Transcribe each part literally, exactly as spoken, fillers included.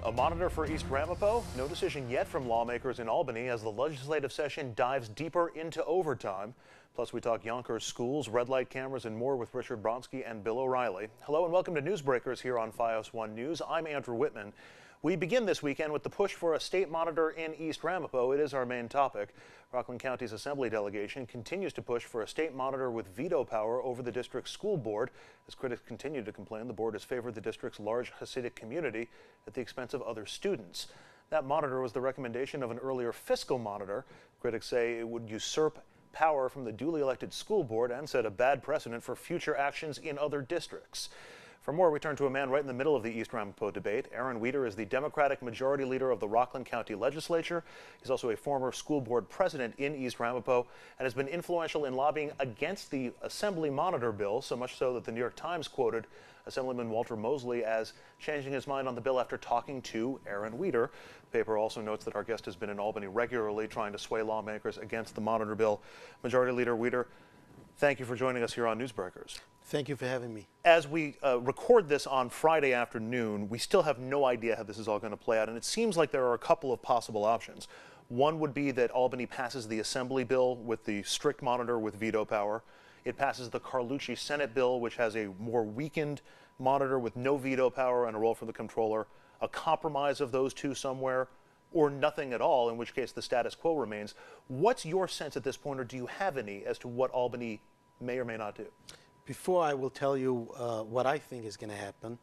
A monitor for East Ramapo? No decision yet from lawmakers in Albany as the legislative session dives deeper into overtime. Plus, we talk Yonkers schools, red light cameras, and more with Richard Bronsky and Bill O'Reilly. Hello and welcome to Newsbreakers here on FiOS one News. I'm Andrew Whitman. We begin this weekend with the push for a state monitor in East Ramapo. It is our main topic. Rockland County's Assembly delegation continues to push for a state monitor with veto power over the district's school board. As critics continue to complain, the board has favored the district's large Hasidic community at the expense of other students. That monitor was the recommendation of an earlier fiscal monitor. Critics say it would usurp power from the duly elected school board and set a bad precedent for future actions in other districts. For more, we turn to a man right in the middle of the East Ramapo debate. Aaron Wieder is the Democratic Majority Leader of the Rockland County Legislature. He's also a former school board president in East Ramapo and has been influential in lobbying against the Assembly Monitor bill, so much so that the New York Times quoted Assemblyman Walter Mosley as changing his mind on the bill after talking to Aaron Wieder. The paper also notes that our guest has been in Albany regularly trying to sway lawmakers against the Monitor bill. Majority Leader Wieder, thank you for joining us here on Newsbreakers. Thank you for having me. As we uh, record this on Friday afternoon, we still have no idea how this is all going to play out, and it seems like there are a couple of possible options. One would be that Albany passes the Assembly bill with the strict monitor with veto power. It passes the Carlucci Senate bill, which has a more weakened monitor with no veto power and a role for the comptroller, a compromise of those two somewhere, or nothing at all, in which case the status quo remains. What's your sense at this point, or do you have any, as to what Albany may or may not do? Before I will tell you uh, what I think is going to happen,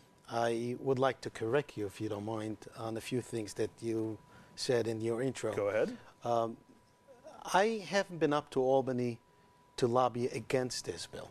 I would like to correct you, if you don't mind, on a few things that you said in your intro. Go ahead. Um, I haven't been up to Albany to lobby against this bill.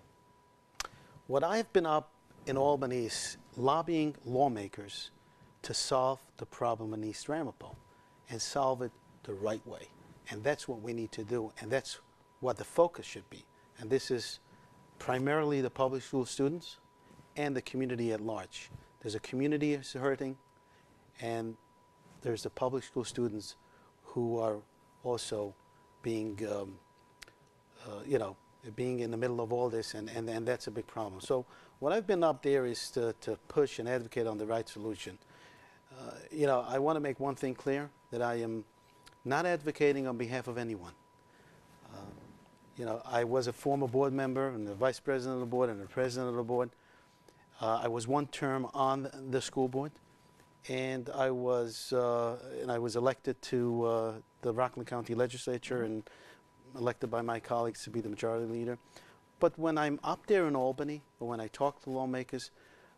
What I've been up in Albany is lobbying lawmakers to solve the problem in East Ramapo and solve it the right way. And that's what we need to do, and that's what the focus should be. And this is primarily the public school students and the community at large. There's a community that's hurting, and there's the public school students who are also being, um, uh, you know, being in the middle of all this, and, and, and that's a big problem. So what I've been up there is to, to push and advocate on the right solution. Uh, you know, I want to make one thing clear, that I am not advocating on behalf of anyone. Uh, You know, I was a former board member and the vice president of the board and the president of the board. Uh, I was one term on the school board, and I was uh, and I was elected to uh, the Rockland County Legislature and elected by my colleagues to be the majority leader. But when I'm up there in Albany, or when I talk to lawmakers,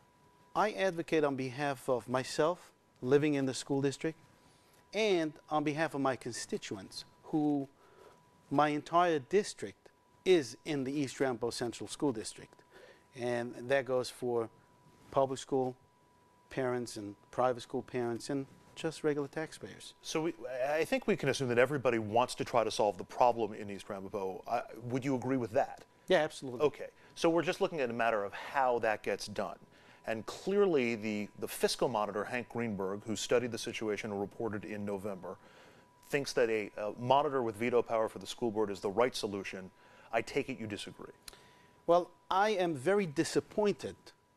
I advocate on behalf of myself, living in the school district, and on behalf of my constituents, who my entire district is in the East Ramapo Central School District. And that goes for public school parents and private school parents and just regular taxpayers. So we, I think we can assume that everybody wants to try to solve the problem in East Ramapo. Uh, would you agree with that? Yeah, absolutely. Okay. So we're just looking at a matter of how that gets done. And clearly the, the fiscal monitor, Hank Greenberg, who studied the situation and reported in November, thinks that a, a monitor with veto power for the school board is the right solution. I take it you disagree. Well, I am very disappointed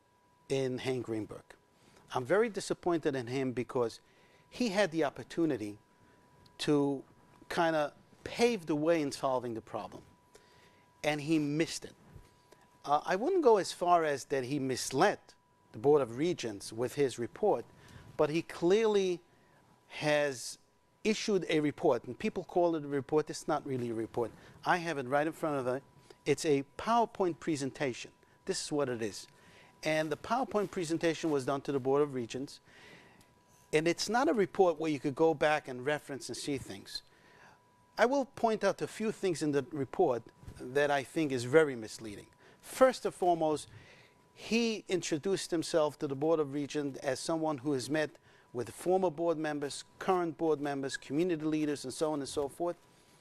in Hank Greenberg. I'm very disappointed in him because he had the opportunity to kind of pave the way in solving the problem, and he missed it. Uh, I wouldn't go as far as that he misled the Board of Regents with his report, but he clearly has issued a report, and people call it a report. It's not really a report. I have it right in front of me. It's a PowerPoint presentation. This is what it is. And the PowerPoint presentation was done to the Board of Regents, and it's not a report where you could go back and reference and see things. I will point out a few things in the report that I think is very misleading. First and foremost, he introduced himself to the Board of Regents as someone who has met with former board members, current board members, community leaders, and so on and so forth.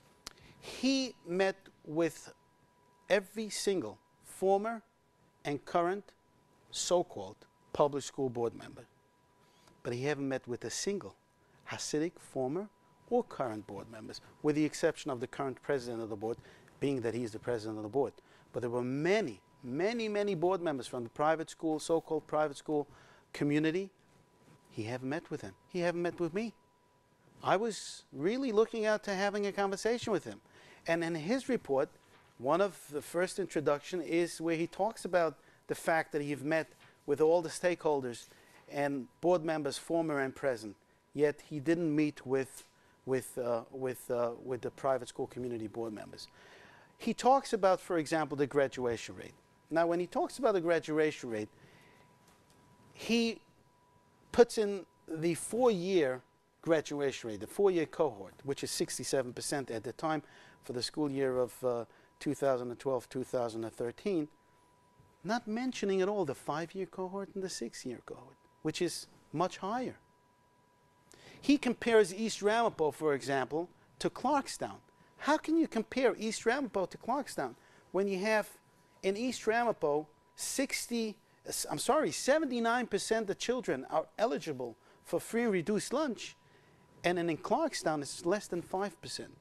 He met with every single former and current so-called public school board member. But he haven't met with a single Hasidic former or current board members, with the exception of the current president of the board, being that he's the president of the board. But there were many, many, many board members from the private school, so-called private school community. He He haven't met with him. He haven't met with me. I was really looking out to having a conversation with him. And in his report, one of the first introduction is where he talks about the fact that he's met with all the stakeholders and board members, former and present, yet he didn't meet with, with, uh, with, uh, with the private school community board members. He talks about, for example, the graduation rate. Now, when he talks about the graduation rate, he puts in the four-year graduation rate, the four-year cohort, which is sixty-seven percent at the time for the school year of uh, two thousand twelve two thousand thirteen, not mentioning at all the five-year cohort and the six-year cohort, which is much higher. He compares East Ramapo, for example, to Clarkstown. How can you compare East Ramapo to Clarkstown when you have in East Ramapo sixty, I'm sorry, seventy-nine percent of children are eligible for free and reduced lunch, and in Clarkstown it's less than five percent.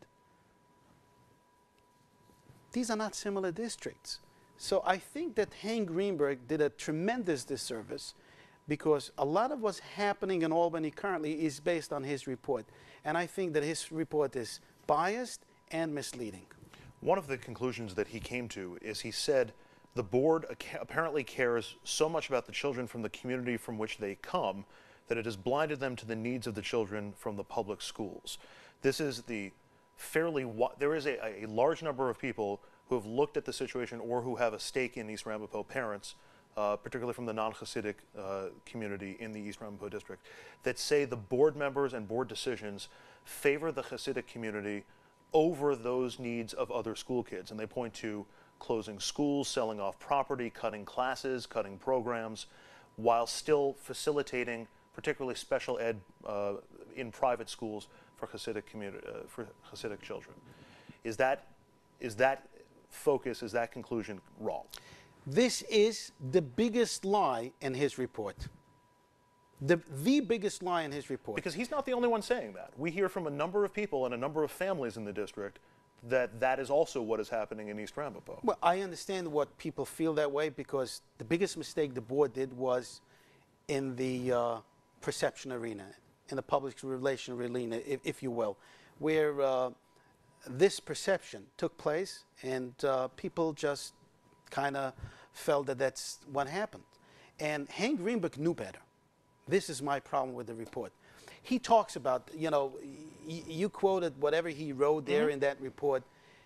These are not similar districts. So I think that Hank Greenberg did a tremendous disservice, because a lot of what's happening in Albany currently is based on his report. And I think that his report is biased and misleading. One of the conclusions that he came to is he said the board apparently cares so much about the children from the community from which they come that it has blinded them to the needs of the children from the public schools. This is the fairly, there is a, a large number of people who have looked at the situation or who have a stake in East Ramapo, parents, uh, particularly from the non-Hasidic uh, community in the East Ramapo district, that say the board members and board decisions favor the Hasidic community over those needs of other school kids. And they point to closing schools, selling off property, cutting classes, cutting programs, while still facilitating particularly special ed uh, in private schools for Hasidic community, uh, for Hasidic children. Is that, is that focus, is that conclusion wrong? This is the biggest lie in his report. The, the biggest lie in his report. Because he's not the only one saying that. We hear from a number of people and a number of families in the district that that is also what is happening in East Ramapo. Well, I understand what people feel that way, because the biggest mistake the board did was in the uh, perception arena, in the public relation arena, if, if you will, where uh, this perception took place, and uh, people just kind of felt that that's what happened. And Hank Greenberg knew better. This is my problem with the report. He talks about, you know, y you quoted whatever he wrote there mm-hmm. in that report,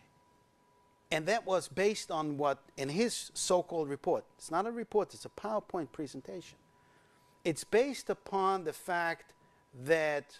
and that was based on what, in his so-called report, it's not a report, it's a PowerPoint presentation. It's based upon the fact that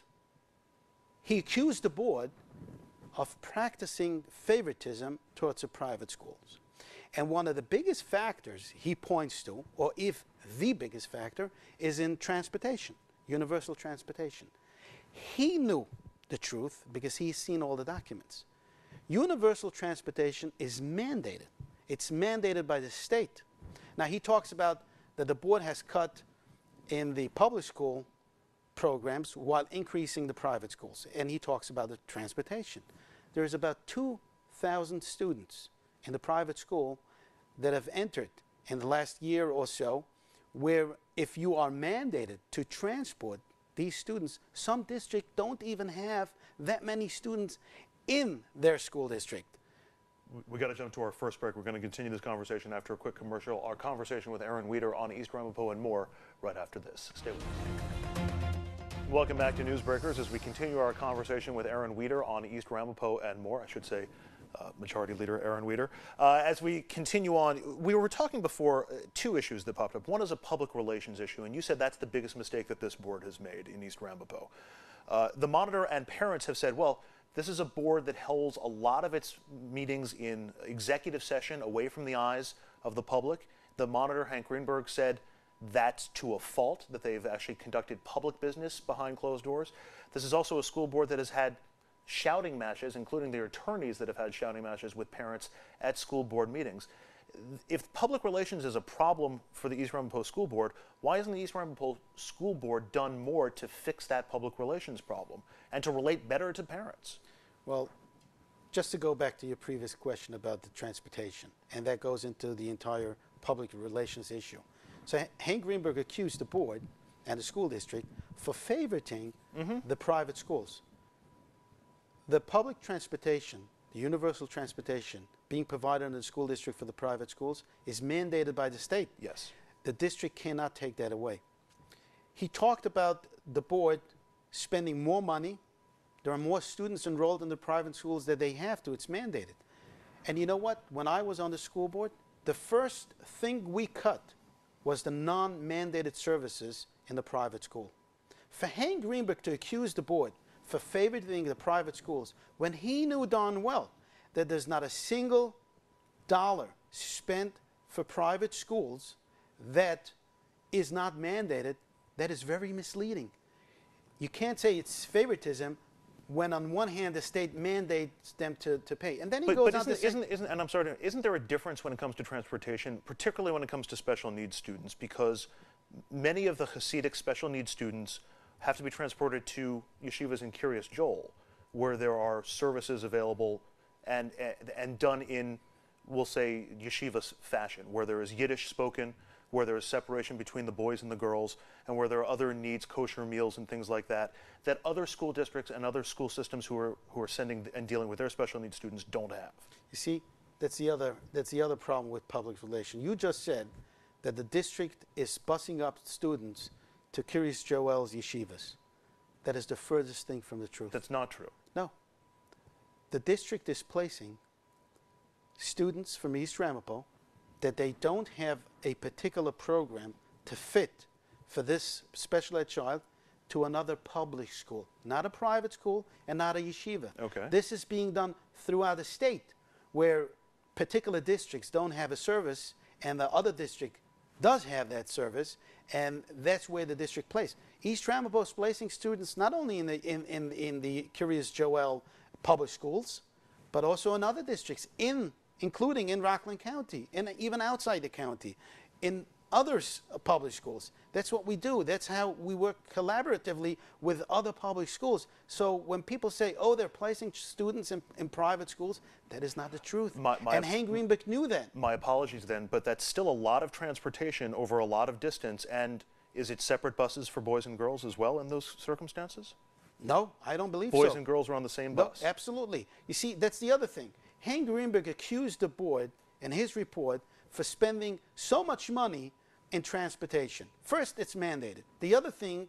he accused the board of practicing favoritism towards the private schools. And one of the biggest factors he points to, or if the biggest factor, is in transportation, universal transportation. He knew the truth because he's seen all the documents. Universal transportation is mandated. It's mandated by the state. Now, he talks about that the board has cut in the public school programs while increasing the private schools. And he talks about the transportation. There's about two thousand students in the private school that have entered in the last year or so, where if you are mandated to transport these students, some districts don't even have that many students in their school district. We got to jump to our first break. We're going to continue this conversation after a quick commercial. Our conversation with Aaron Wieder on East Ramapo and more right after this. Stay with us. Welcome back to Newsbreakers as we continue our conversation with Aaron Wieder on East Ramapo and more. I should say uh, Majority Leader Aaron Wieder. Uh, as we continue on, we were talking before uh, two issues that popped up. One is a public relations issue, and you said that's the biggest mistake that this board has made in East Ramapo. Uh, the Monitor and parents have said, well, this is a board that holds a lot of its meetings in executive session away from the eyes of the public. The Monitor, Hank Greenberg, said that's to a fault, that they've actually conducted public business behind closed doors. This is also a school board that has had shouting matches, including their attorneys that have had shouting matches with parents at school board meetings. If public relations is a problem for the East Ramapo School Board, why hasn't the East Ramapo School Board done more to fix that public relations problem and to relate better to parents? Well, just to go back to your previous question about the transportation, and that goes into the entire public relations issue. So Hank Greenberg accused the board and the school district for favoriting Mm-hmm. the private schools. The public transportation, the universal transportation being provided in the school district for the private schools is mandated by the state. Yes. The district cannot take that away. He talked about the board spending more money. There are more students enrolled in the private schools that they have to. It's mandated. And you know what? When I was on the school board, the first thing we cut was the non-mandated services in the private school. For Hank Greenberg to accuse the board for favoriting the private schools when he knew darn well that there's not a single dollar spent for private schools that is not mandated, that is very misleading. You can't say it's favoritism when on one hand the state mandates them to, to pay. And then he But, goes but on isn't, to say, isn't, isn't, and I'm sorry, to- isn't there a difference when it comes to transportation, particularly when it comes to special needs students? Because many of the Hasidic special needs students have to be transported to yeshivas in Kiryas Joel, where there are services available and, and, and done in, we'll say, yeshiva's fashion, where there is Yiddish spoken, where there is separation between the boys and the girls, and where there are other needs, kosher meals and things like that, that other school districts and other school systems who are, who are sending and dealing with their special needs students don't have. you see, that's the other, that's the other problem with public relations. You just said that the district is busing up students to Kiryas Joel's yeshivas. That is the furthest thing from the truth. That's not true. No. The district is placing students from East Ramapo that they don't have a particular program to fit for this special ed child to another public school, not a private school and not a yeshiva. Okay. This is being done throughout the state where particular districts don't have a service and the other district does have that service, and that's where the district plays. East Ramapo is placing students not only in the, in, in, in the Kiryas Joel public schools, but also in other districts, in, including in Rockland County, and even outside the county, in other s- public schools. That's what we do. That's how we work collaboratively with other public schools. So when people say, oh, they're placing students in, in private schools, that is not the truth. My- my- and Hank Greenberg knew that. My apologies then, but that's still a lot of transportation over a lot of distance. And is it separate buses for boys and girls as well in those circumstances? No, I don't believe Boys so. and girls are on the same No, bus. absolutely. You see, that's the other thing. Hank Greenberg accused the board in his report for spending so much money in transportation. First, it's mandated. The other thing,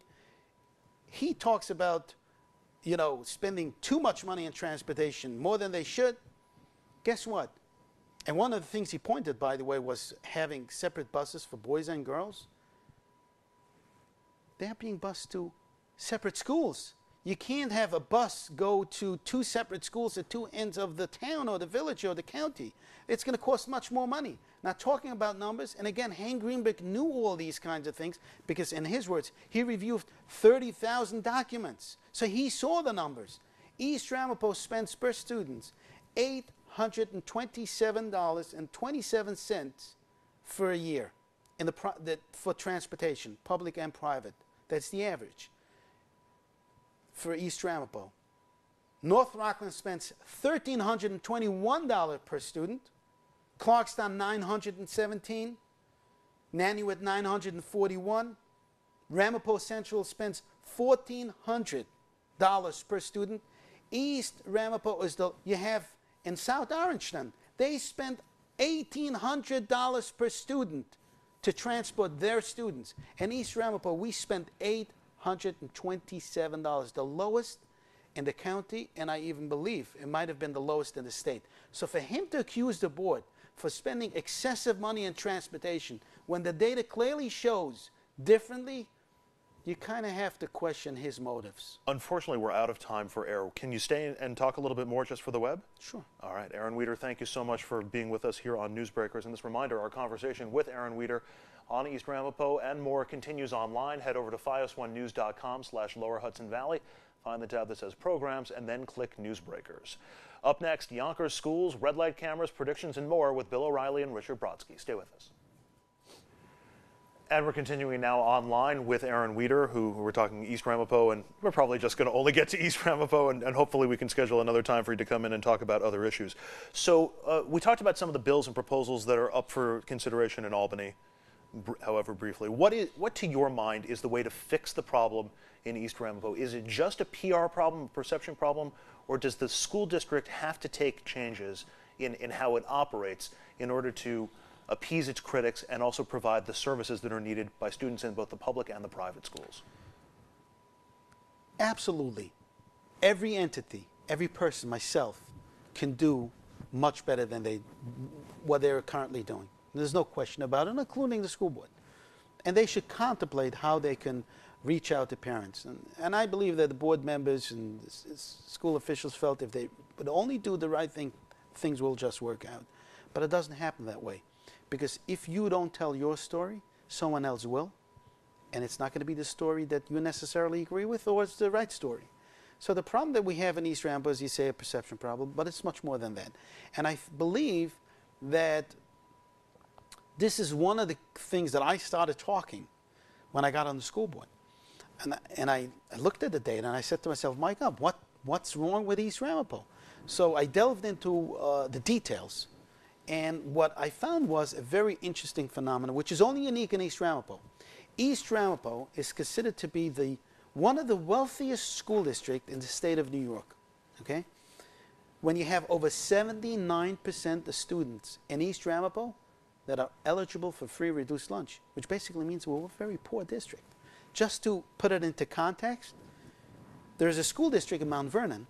he talks about, you know, spending too much money in transportation, more than they should. Guess what? And one of the things he pointed, by the way, was having separate buses for boys and girls. They're being bused to separate schools. You can't have a bus go to two separate schools at two ends of the town or the village or the county. It's going to cost much more money. Now, talking about numbers, and again, Hank Greenberg knew all these kinds of things because, in his words, he reviewed thirty thousand documents. So he saw the numbers. East Ramapo spends per student eight hundred twenty-seven dollars and twenty-seven cents for a year in the, pro- the, for transportation, public and private. That's the average for East Ramapo. North Rockland spends one thousand three hundred twenty-one dollars per student. Clarkstown nine hundred seventeen dollars. Nanuet nine hundred forty-one dollars. Ramapo Central spends one thousand four hundred dollars per student. East Ramapo is the, you have in South Orangeton, they spend one thousand eight hundred dollars per student to transport their students. And East Ramapo, we spent eight hundred twenty-seven dollars, the lowest in the county, and I even believe it might have been the lowest in the state. So for him to accuse the board for spending excessive money in transportation when the data clearly shows differently, you kind of have to question his motives. Unfortunately, we're out of time for air. Can you stay and talk a little bit more just for the web? Sure. All right, Aaron Wieder, thank you so much for being with us here on Newsbreakers. And this reminder, our conversation with Aaron Wieder on East Ramapo and more continues online. Head over to fios one news dot com slash Lower Hudson Valley. Find the tab that says Programs and then click Newsbreakers. Up next, Yonkers schools, red light cameras, predictions, and more with Bill O'Reilly and Richard Brodsky. Stay with us. And we're continuing now online with Aaron Wieder, who who we're talking East Ramapo, and we're probably just going to only get to East Ramapo, and, and hopefully we can schedule another time for you to come in and talk about other issues. So uh, we talked about some of the bills and proposals that are up for consideration in Albany br- however briefly. What is, what to your mind is the way to fix the problem in East Ramapo? Is it just a P R problem, a perception problem, or does the school district have to take changes in, in how it operates in order to appease its critics and also provide the services that are needed by students in both the public and the private schools? Absolutely. Every entity, every person, myself, can do much better than they, what they're currently doing. There's no question about it, including the school board. And they should contemplate how they can reach out to parents. And, and I believe that the board members and s- s- school officials felt if they would only do the right thing, things will just work out. But it doesn't happen that way. Because if you don't tell your story, someone else will. And it's not going to be the story that you necessarily agree with, or it's the right story. So the problem that we have in East Ramapo is, you say, a perception problem, but it's much more than that. And I f- believe that this is one of the things that I started talking when I got on the school board. And, I- and I, I looked at the data and I said to myself, my God, what, what's wrong with East Ramapo? So I delved into uh, the details. And what I found was a very interesting phenomenon, which is only unique in East Ramapo. East Ramapo is considered to be the, one of the wealthiest school districts in the state of New York. Okay? When you have over seventy-nine percent of students in East Ramapo that are eligible for free reduced lunch, which basically means we're a very poor district. Just to put it into context, there's a school district in Mount Vernon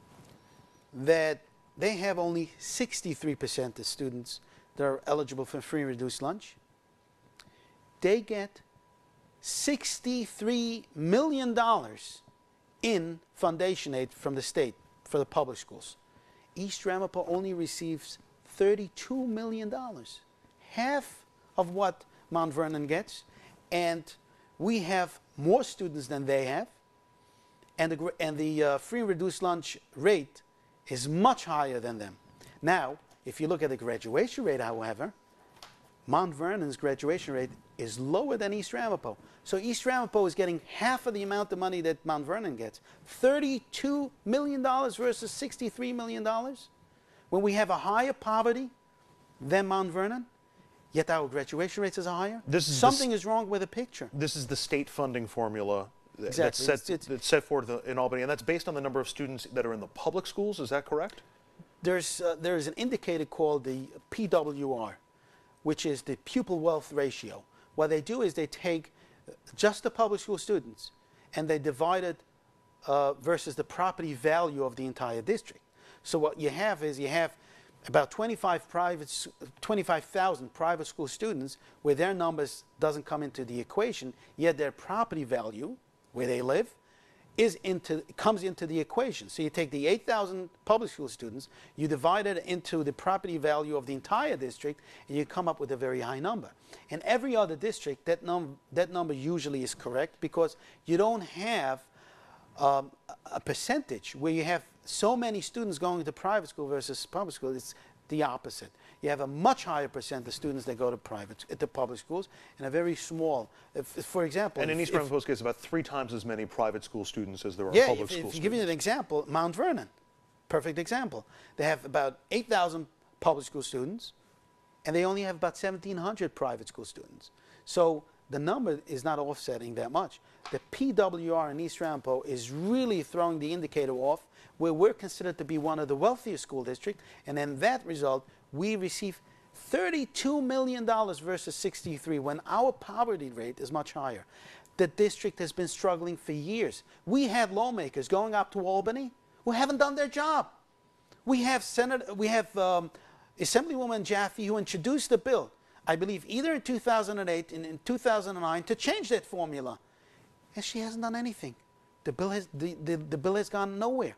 that they have only sixty-three percent of students that are eligible for free reduced lunch. They get sixty-three million dollars in foundation aid from the state for the public schools. East Ramapo only receives thirty-two million dollars, half of what Mount Vernon gets, and we have more students than they have, and the, gr- and the uh, free reduced lunch rate is much higher than them. Now, if you look at the graduation rate, however, Mount Vernon's graduation rate is lower than East Ramapo. So East Ramapo is getting half of the amount of money that Mount Vernon gets. thirty-two million dollars versus sixty-three million dollars. When we have a higher poverty than Mount Vernon, yet our graduation rates is higher. This is the Something s- is wrong with the picture. This is the state funding formula th- Exactly. that's, set, It's- it's- that's set forth in Albany, and that's based on the number of students that are in the public schools. Is that correct? There's, uh, there's an indicator called the P W R, which is the pupil wealth ratio. What they do is they take just the public school students and they divide it uh, versus the property value of the entire district. So what you have is you have about twenty-five private, s- twenty-five thousand private school students where their numbers doesn't come into the equation, yet their property value, where they live, is into, comes into the equation. So you take the eight thousand public school students, you divide it into the property value of the entire district, and you come up with a very high number. In every other district, that, num that number usually is correct because you don't have um, a- a percentage where you have so many students going to private school versus public school. It's the opposite. You have a much higher percent of students that go to private, to public schools, and a very small. If, for example, And in if- East if- Ramapo's case, about three times as many private school students as there are yeah, public if, school if you give you an students. example, Mount Vernon, perfect example. They have about eight thousand public school students, and they only have about seventeen hundred private school students. So the number is not offsetting that much. The P W R in East Ramapo is really throwing the indicator off, where we're considered to be one of the wealthiest school districts, and in that result, we receive thirty-two million dollars versus sixty-three, when our poverty rate is much higher. The district has been struggling for years. We had lawmakers going up to Albany who haven't done their job. We have Senator, we have um, Assemblywoman Jaffe who introduced the bill, I believe either in two thousand eight and in two thousand nine, to change that formula. And she hasn't done anything. The bill has, the, the, the bill has gone nowhere.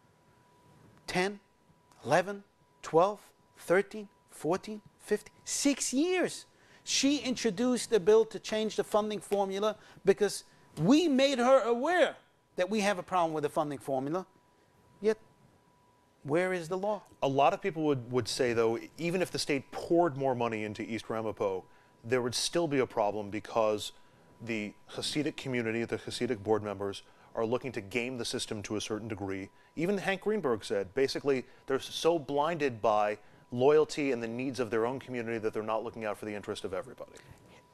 ten, eleven, twelve, thirteen, fourteen, fifteen, six years. She introduced a bill to change the funding formula because we made her aware that we have a problem with the funding formula. Yet, where is the law? A lot of people would, would say, though, even if the state poured more money into East Ramapo, there would still be a problem because the Hasidic community, the Hasidic board members, are looking to game the system to a certain degree. Even Hank Greenberg said, basically, they're so blinded by loyalty and the needs of their own community that they're not looking out for the interest of everybody.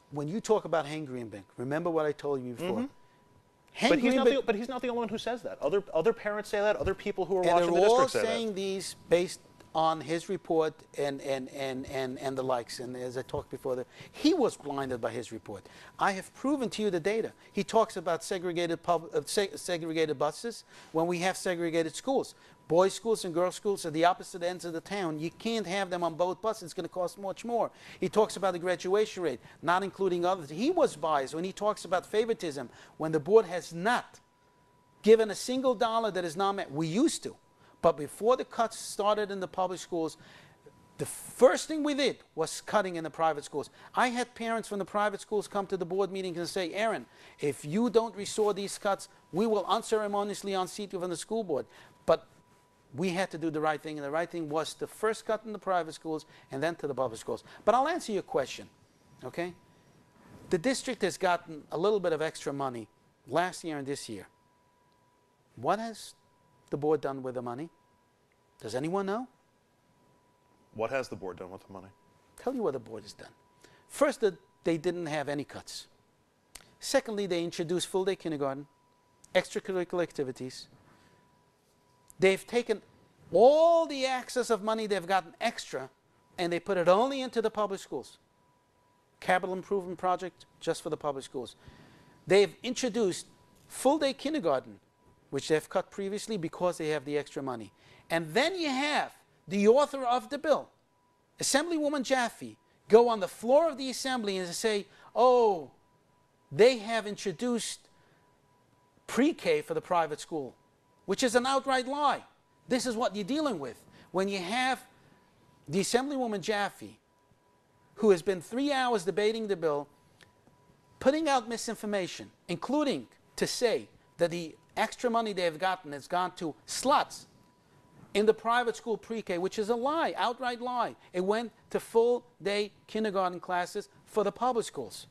when you talk about Hank Greenberg, remember what I told you before. Mm-hmm. Hank But he's, not Greenberg, the, but he's not the only one who says that. Other, other parents say that. Other people who are and watching the they're all district say saying that. these based on his report and, and, and, and, and the likes. And as I talked before, the, he was blinded by his report. I have proven to you the data. He talks about segregated, pub, uh, seg segregated buses when we have segregated schools. Boys' schools and girls' schools are the opposite ends of the town. You can't have them on both buses. It's going to cost much more. He talks about the graduation rate, not including others. He was biased when he talks about favoritism, when the board has not given a single dollar that is not met. We used to. But before the cuts started in the public schools, the first thing we did was cutting in the private schools. I had parents from the private schools come to the board meetings and say, Aaron, if you don't restore these cuts, we will unceremoniously unseat you from the school board. But we had to do the right thing, and the right thing was the first cut in the private schools and then to the public schools. But I'll answer your question, okay? The district has gotten a little bit of extra money last year and this year. What has the board done with the money? Does anyone know? What has the board done with the money? Tell you what the board has done. First, that they didn't have any cuts. Secondly, they introduced full-day kindergarten, extracurricular activities. They've taken all the excess of money they've gotten extra, and they put it only into the public schools. Capital improvement project just for the public schools. They've introduced full-day kindergarten, which they've cut previously because they have the extra money. And then you have the author of the bill, Assemblywoman Jaffe, go on the floor of the assembly and say, oh, they have introduced pre-K for the private school, which is an outright lie. This is what you're dealing with. When you have the Assemblywoman Jaffe, who has been three hours debating the bill, putting out misinformation, including to say that the extra money they've gotten has gone to sluts in the private school pre-K, which is a lie, outright lie. It went to full-day kindergarten classes for the public schools.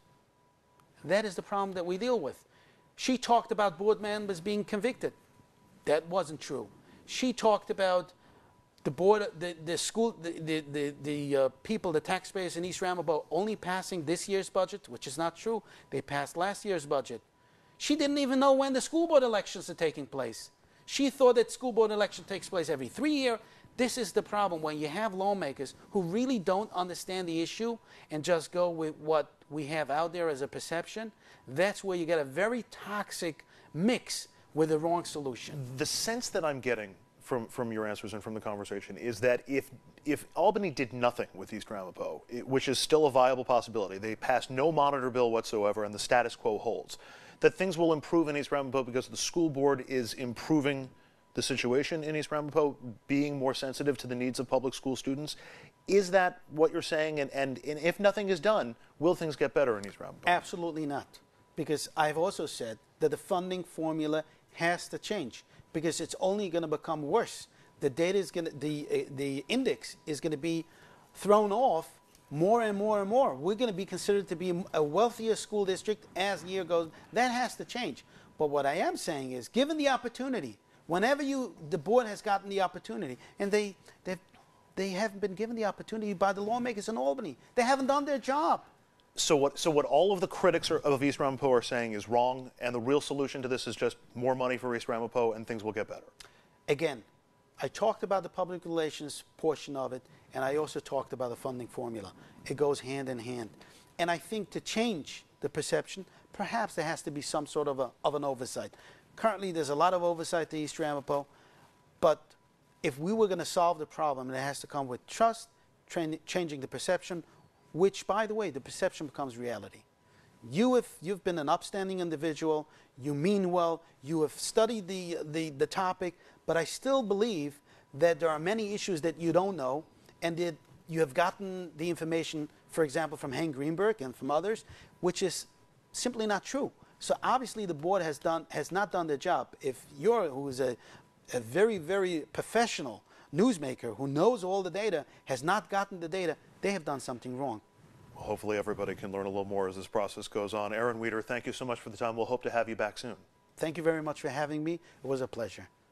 That is the problem that we deal with. She talked about board members being convicted. That wasn't true. She talked about the board, the, the school, the, the, the, the uh, people, the taxpayers in East Ramapo only passing this year's budget, which is not true. They passed last year's budget. She didn't even know when the school board elections are taking place. She thought that school board election takes place every three years. This is the problem when you have lawmakers who really don't understand the issue and just go with what we have out there as a perception. That's where you get a very toxic mix with the wrong solution. The sense that I'm getting from, from your answers and from the conversation is that if, if Albany did nothing with East Ramapo, it, which is still a viable possibility, they passed no monitor bill whatsoever and the status quo holds, that things will improve in East Ramapo because the school board is improving the situation in East Ramapo, being more sensitive to the needs of public school students. Is that what you're saying? And, and, and if nothing is done, will things get better in East Ramapo? Absolutely not. Because I've also said that the funding formula has to change because it's only going to become worse. The data is going to, the, uh, the index is going to be thrown off more and more and more. We're going to be considered to be a wealthier school district as the year goes. That has to change. But what I am saying is, given the opportunity, whenever you, the board has gotten the opportunity, and they, they haven't been given the opportunity by the lawmakers in Albany. They haven't done their job. So what, so what all of the critics are, of East Ramapo are saying is wrong, and the real solution to this is just more money for East Ramapo, and things will get better. Again, I talked about the public relations portion of it, and I also talked about the funding formula. It goes hand in hand. And I think to change the perception, perhaps there has to be some sort of, a, of an oversight. Currently, there's a lot of oversight to East Ramapo, but if we were going to solve the problem, it has to come with trust, changing the perception, which, by the way, the perception becomes reality. You have, you've been an upstanding individual, you mean well, you have studied the, the, the topic, but I still believe that there are many issues that you don't know, and that you have gotten the information, for example, from Hank Greenberg and from others, which is simply not true. So obviously the board has, done, has not done their job. If you're, who is a, a very, very professional newsmaker who knows all the data, has not gotten the data, they have done something wrong. Well, hopefully everybody can learn a little more as this process goes on. Aaron Wieder, thank you so much for the time. We'll hope to have you back soon. Thank you very much for having me. It was a pleasure.